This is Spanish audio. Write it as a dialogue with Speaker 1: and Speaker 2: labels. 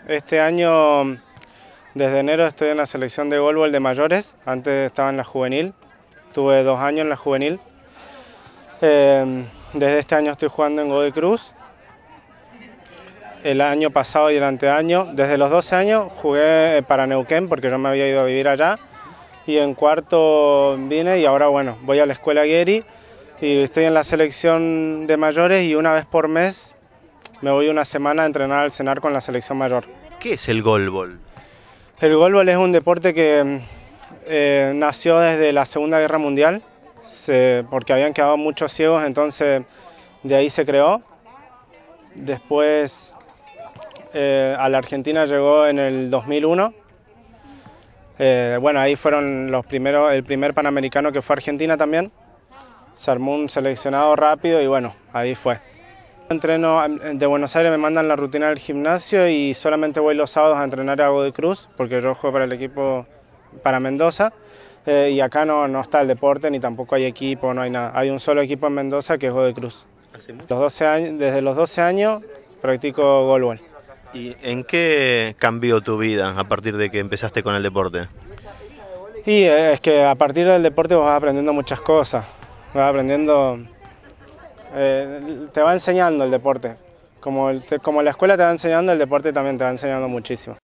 Speaker 1: Este año, desde enero, estoy en la selección de goalball de mayores. Antes estaba en la juvenil, tuve 2 años en la juvenil. Desde este año estoy jugando en Godoy Cruz. El año pasado y el anteaño, desde los 12 años, jugué para Neuquén porque yo me había ido a vivir allá. Y en cuarto vine y ahora bueno, voy a la escuela Gueri y estoy en la selección de mayores y una vez por mes me voy una semana a entrenar al CENAR con la selección mayor.
Speaker 2: ¿Qué es el goalball?
Speaker 1: El goalball es un deporte que nació desde la Segunda Guerra Mundial, porque habían quedado muchos ciegos, entonces de ahí se creó. Después a la Argentina llegó en el 2001. Bueno, ahí fueron los primeros, el primer Panamericano que fue Argentina también. Se armó un seleccionado rápido y bueno, ahí fue. Entreno de Buenos Aires, me mandan la rutina del gimnasio y solamente voy los sábados a entrenar a Godoy Cruz porque yo juego para el equipo, para Mendoza, y acá no está el deporte ni tampoco hay equipo, no hay nada. Hay un solo equipo en Mendoza que es Godoy Cruz. Desde los 12 años practico goalball.
Speaker 2: ¿Y en qué cambió tu vida a partir de que empezaste con el deporte?
Speaker 1: Y es que a partir del deporte vas aprendiendo muchas cosas, vas aprendiendo, te va enseñando el deporte, como la escuela te va enseñando, el deporte también te va enseñando muchísimo.